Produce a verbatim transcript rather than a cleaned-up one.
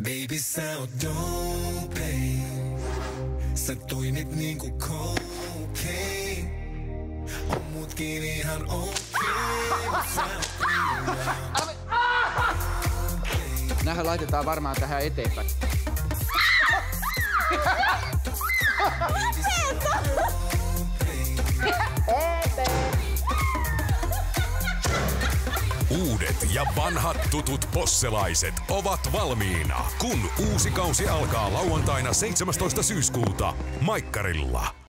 Baby, sä oot dope. Sä toimit niinku cocaine. On mutkin ihan okei, mut sä oot liian. Nähän laitetaan varmaan tähän eteenpäin. Uudet ja vanhat tutut posselaiset ovat valmiina, kun uusi kausi alkaa lauantaina seitsemästoista syyskuuta Maikkarilla.